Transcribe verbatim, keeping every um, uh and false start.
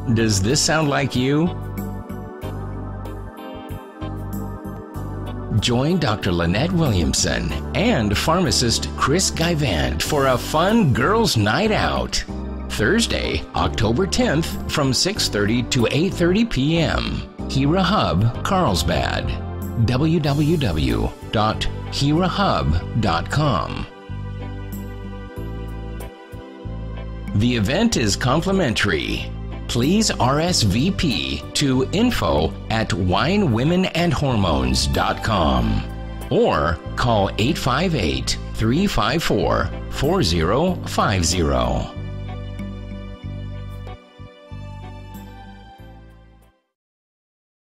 Does this sound like you? Join Doctor Lynette Williamson and pharmacist Chris Guyvant for a fun girls' night out. Thursday, October tenth from six thirty to eight thirty p.m. Hera Hub, Carlsbad. w w w dot hera hub dot com. The event is complimentary. Please R S V P to info at wine women and hormones dot com or call eight five eight, three five four, four zero five zero.